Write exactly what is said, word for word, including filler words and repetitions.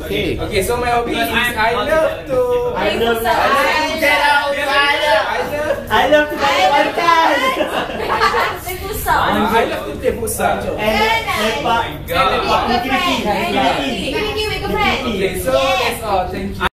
Okay. Okay, so my hobby is I love to I love to get out. I love I love to play podcast. I love to play futsal. And lepak, lepak, Okay, so that's all. Thank you.